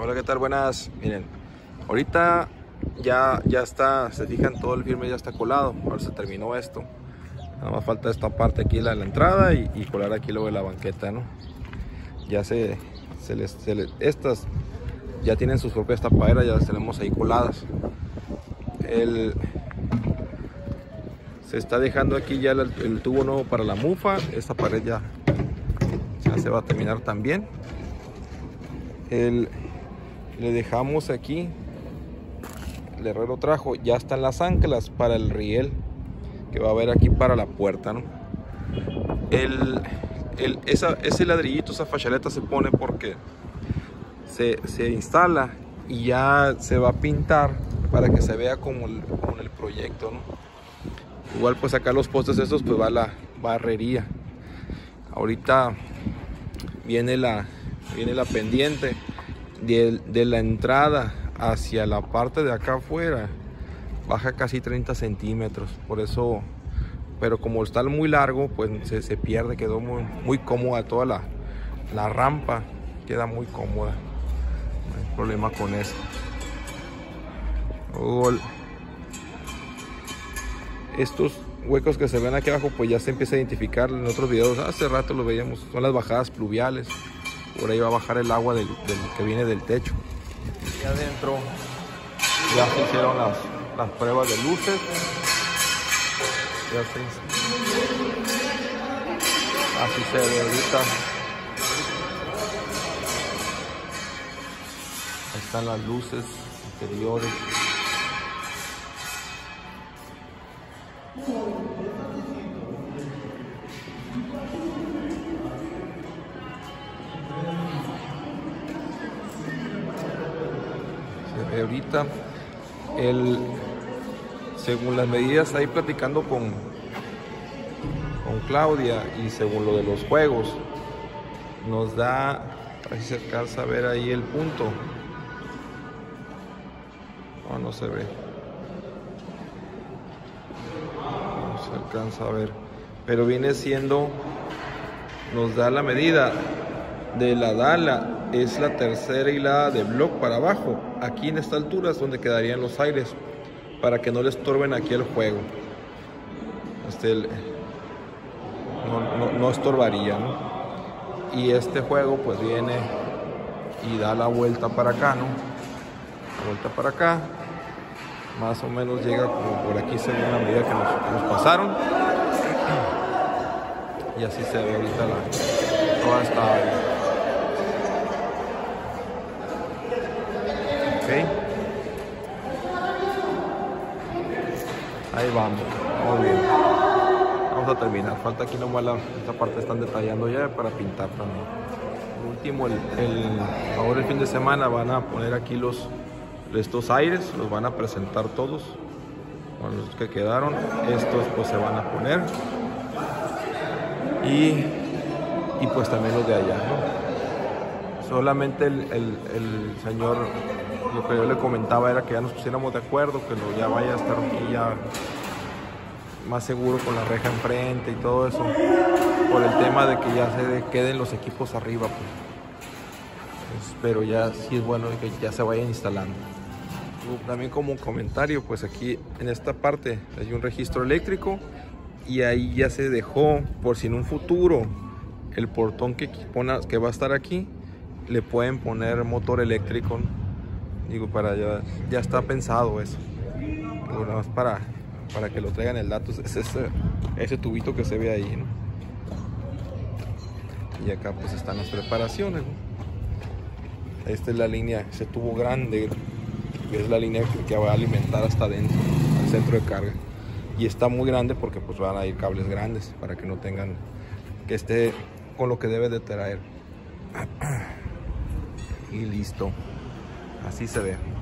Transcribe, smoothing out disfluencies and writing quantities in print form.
Hola, ¿qué tal? Buenas. Miren, ahorita ya está, se fijan, todo el firme ya está colado. Ahora se terminó esto. Nada más falta esta parte aquí, la entrada y colar aquí luego de la banqueta, ¿no? Ya estas ya tienen sus propias tapaderas, ya las tenemos ahí coladas. Se está dejando aquí ya el tubo nuevo para la mufa. Esta pared ya se va a terminar también. Le dejamos aquí, el herrero trajo, ya están las para el riel que va a haber aquí para la puerta, ¿no? Ese ladrillito, esa fachaleta se pone porque se instala y ya se va a pintar para que se vea como el proyecto, ¿no? Igual pues acá los postes estos pues va la barrería. Ahorita viene la pendiente de la entrada hacia la parte de acá afuera, baja casi 30 centímetros, por eso, pero como está muy largo pues se pierde. Quedó muy cómoda toda la rampa, queda muy cómoda, no hay problema con eso. Estos huecos que se ven aquí abajo pues ya se empieza a identificar. En otros videos hace rato lo veíamos, son las bajadas pluviales. Por ahí va a bajar el agua que viene del techo. Y adentro ya se hicieron las pruebas de luces. Así se ve ahorita. Ahí están las luces interiores. Ahorita según las medidas, ahí platicando con Claudia, y según lo de los juegos, nos da, a ver si se alcanza a ver ahí el punto. No se ve, no se alcanza a ver, pero viene siendo, nos da la medida de la dala. Es la tercera hilada de block para abajo. Aquí en esta altura es donde quedarían los aires, para que no le estorben aquí el juego. No estorbaría, ¿no? Y este juego pues viene y da la vuelta para acá, ¿no? La vuelta para acá, más o menos llega como por aquí según la medida que nos pasaron. Y así se ve ahorita toda esta área. Okay. Ahí vamos, muy bien. Vamos a terminar, falta aquí nomás esta parte, están detallando ya para pintar también. Por último, ahora el fin de semana van a poner aquí estos aires, los van a presentar todos, con los que quedaron. Estos pues se van a poner y pues también los de allá, ¿no? Solamente el señor, lo que yo le comentaba era que ya nos pusiéramos de acuerdo, que ya vaya a estar aquí ya más seguro con la reja enfrente y todo eso, por el tema de que ya se queden los equipos arriba, pues. Pero ya sí es bueno que ya se vayan instalando. También como un comentario, pues aquí en esta parte hay un registro eléctrico y ahí ya se dejó, por si en un futuro el portón que va a estar aquí, le pueden poner motor eléctrico, ¿no? Digo, ya está pensado eso. Digo, nada más para que lo traigan el dato, es ese tubito que se ve ahí, ¿no? Y acá pues están las preparaciones, ¿no? Esta es la línea, ese tubo grande, que es la línea que va a alimentar hasta adentro, al centro de carga. Y está muy grande porque pues van a ir cables grandes para que no tengan, que esté con lo que debe de traer. Y listo, así se ve.